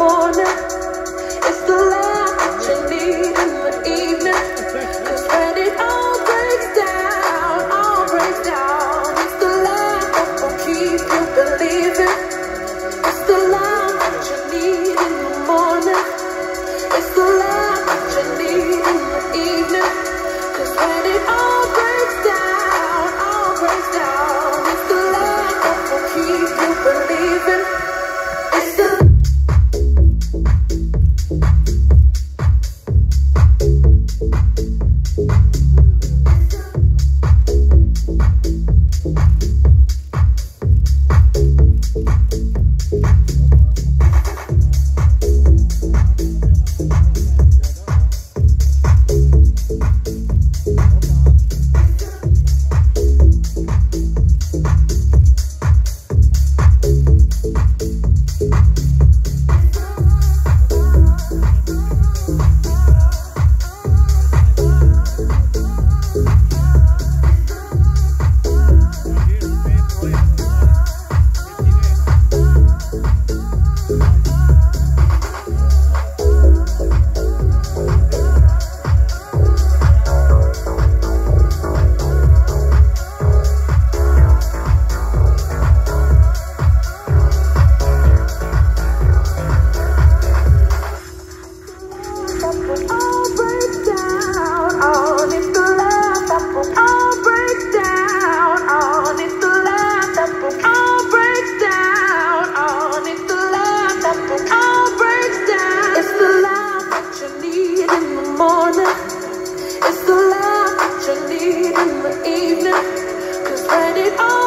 morning. It's the laugh that you need in the evening. 'Cause when it all breaks down, it's the laugh that will keep you believing. It's the laugh that you need in the morning. It's the laugh that you need in the evening. 'Cause when it all breaks down, it's the laugh that will keep you believing. It's the morning, it's the laugh that you need in the evening. 'Cause when it all